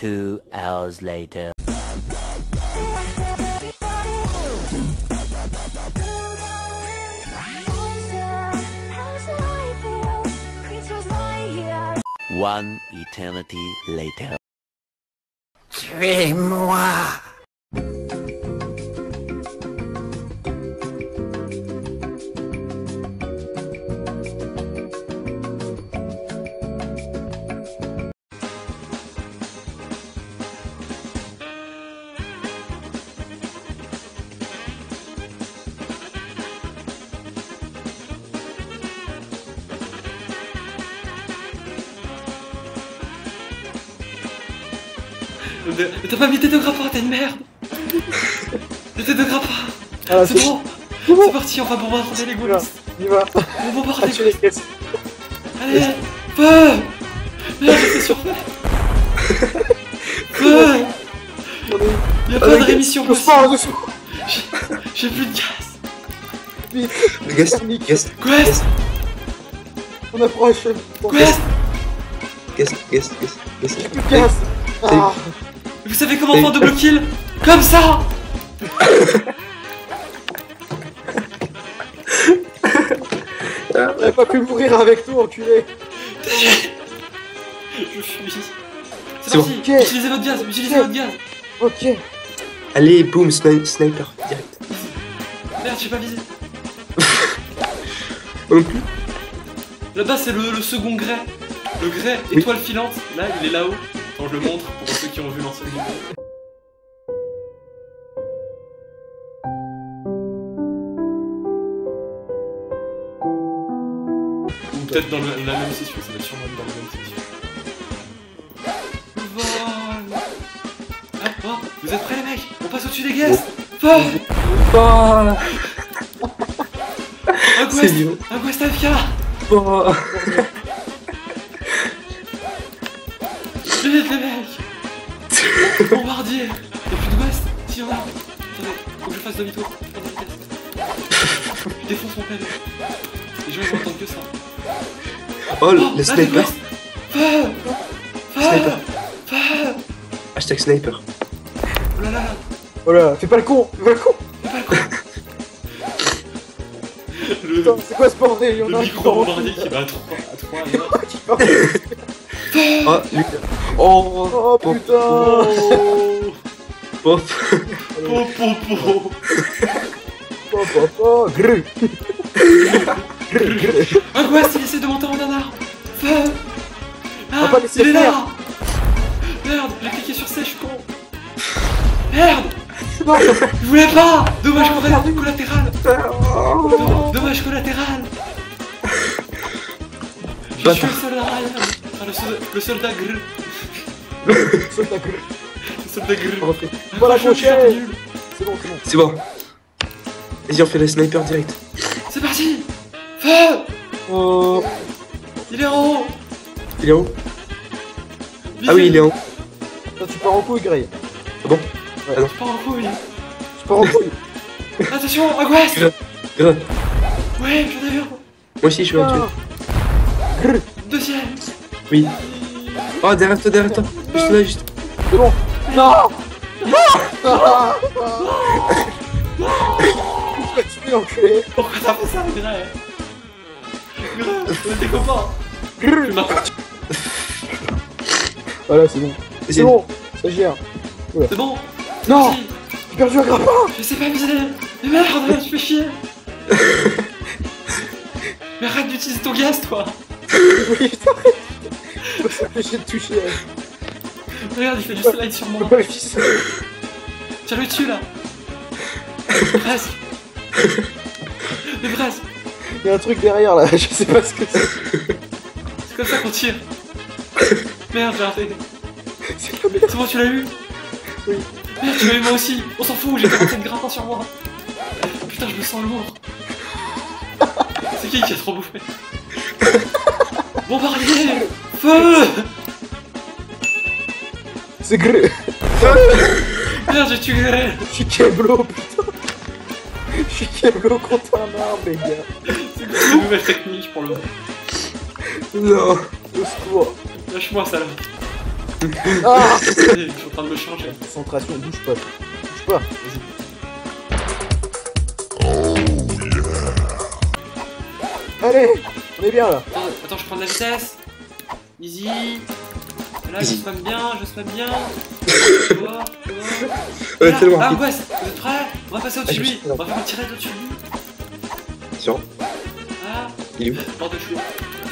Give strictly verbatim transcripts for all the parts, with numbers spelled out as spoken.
Two hours later. One eternity later. Tuez-moi! Mais t'as pas mis tes deux grappins, t'es une merde. Tes deux grappins. Ah, c'est bon. C'est parti, on va bombarder les ghouls. On y va. On va bombarder les caisses. Allez, feu. Merde, c'est sur feu. Feu. Y'a pas de rémission possible. J'ai plus de gaz. Vite. Le gaz, gaz. Quest. On approche. Quest. Gaz, gaz, gaz, gaz. J'ai plus de gaz. Ah. Vous savez comment faire double kill? Comme ça. J'aurais pas pu mourir avec toi, enculé. Je fuis. C'est C'est parti. bon. Okay. Utilisez votre gaz, utilisez Okay. votre gaz. Ok. Allez, boum, sni sniper, direct. Merde, j'ai pas visé. Moi non plus. Là-bas, c'est le, le second grès. Le grès Oui. étoile filante. Là, il est là-haut. Attends, je le montre pour ceux qui ont vu l'ancienne vidéo. Ou peut-être dans le, la même session, ça va être sûrement dans la même session. Vol. Ah, oh, vous êtes prêts les mecs? On passe au-dessus des guests. Fort. Oh, Un c'est quest. bien. Un quest A F K. Oh. Vite les mecs. Bombardier. Y'a plus de quest? Si y'en a. Attendez, faut que je fasse demi-tour. Je prends la vitesse. Je défonce mon P V. Les gens ils vont entendre que ça. Oh, Oh, le là, sniper. Feu. Feu. Sniper. Feu. Hashtag sniper. Oh là là là. Oh là, fais pas le con. Fais pas le con. Fais pas le con. Le, Putain, c'est quoi ce bordel? Il y en le a un qui micro part en bombardier qui va à trois. À trois là. couille, qui part en couille. Oh, lui. Oh, Oh putain. Oh. pop. Po po po. Oh papa. Grrr. Grrr, grrr. Un quest, il essaie de monter en nanar. Feu. On va Ah, pas laisser il est faire. là. Merde, j'ai cliqué sur C, je suis con. Merde. Non. Je voulais pas. Dommage Oh, colla- merde. collatéral. Oh. Dommage- Dommage collatéral. Je Bâtard. suis le soldat Ryan. Ah, le, soldat, le soldat grrr. Saute la grrr. Le soldat grrr. Refais. Voilà, Accroche, je suis crochet. nul. C'est bon, c'est bon. C'est bon. Vas-y, on fait la sniper direct. C'est parti. Feu. Oh. Il est en haut. Il est en haut. Visez. Ah oui, il est en haut. Toi, tu pars en couille, Grey. Ah bon? Je pars en couille. Tu pars en couille. Attention, un quest. Grave. Grave. Ouais, j'en ai vu un. Moi aussi, je vais en tuer. Grrr. Deuxième. Oui. Oh, derrière toi, derrière toi. Juste là, juste. C'est bon. Non. Non. Ah. Tu m'as tué, enculé. Pourquoi t'as fait ça, Grey? Grey, on est tes copains. Grrr. Tu m'as Voilà, c'est bon. C'est Vas-y. bon. Ça gère. C'est bon. Non. Vas-y. J'ai perdu un grappin. Je sais pas viser. Mais merde, tu fais chier. Mais arrête d'utiliser ton gaz, toi. Oui, putain. Je me suis empêché de toucher. Regarde, il fait du slide sur moi. Ouais, fils. Tire-lui dessus, là. Presque. Mais presque. Il y a un truc derrière là, je sais pas ce que c'est. C'est comme ça qu'on tire. Merde, j'ai raté. C'est la merde. C'est bon, tu l'as eu? Oui. Merde, tu l'as eu moi aussi. On s'en fout, j'ai quarante-sept grappins sur moi. Putain, je me sens lourd. C'est qui qui a trop bouffé? Bombardier. Feu. C'est gré. Merde, j'ai tué Grey. Je suis Keblo, putain. Je suis Keblo contre un arbre, les gars. C'est une nouvelle technique pour le... Non. Au secours. Lâche-moi, ça là. Ah, Je suis en train de me changer. concentration, bouge pas. Bouge pas, vas-y. Allez, on est bien là. Attends, attends, je prends de la vitesse. Easy. Là, je Easy. spam bien, je spam bien. Tu vois, tu vois. Ouais, Là. tellement Ah, rapide. West, vous êtes prêts? On va passer au-dessus de Ah, je lui. suis là. On va faire un tirage au-dessus de lui. Attention, Ah, il est où? bord de chou.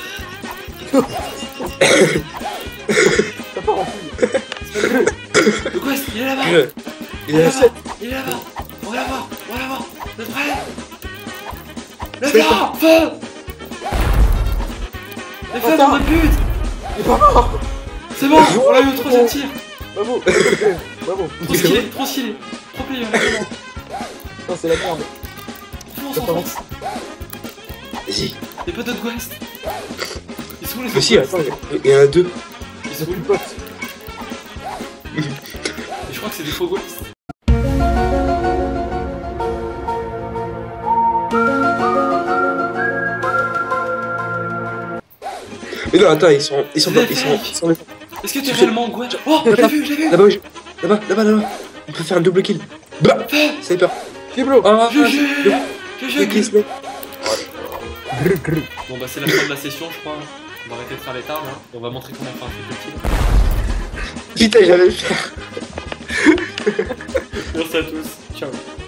Ça part en couille. Le West, il est là-bas. Je- Il est là-bas. Il est là-bas. On va l'avoir. On va l'avoir. Vous êtes prêts? Lève-la! Feu! Les feux, Attends. mon but! Il est pas mort. C'est bon, on l'a eu au troisième tir. Bravo. Bravo. Trop stylé, trop stylé. Trop plaisir, vraiment. Non, c'est la merde. Fonce, on fonce. Vas-y. Y'a pas d'autres West. Ils sont où les Mais si, autres attends, West? il y en a deux. Ils sont où? Plus pote. Et je crois que c'est des faux West. Mais non, attends, ils sont. Ils sont pas. Ils sont. Ils sont Est-ce que t'es Tu réellement West? Oh, je l'ai vu, je l'ai vu! là-bas, je- là-bas, là-bas, là-bas. On peut faire un double kill. Bah, Fais! sniper. Kiblo. Ah, G G! le G kill G! sniper. Bon bah c'est la fin de la session je crois. On va arrêter de faire les tards là. Et on va montrer qu'on a fait un triple kill. Putain, j'allais le faire. Merci à tous. Ciao.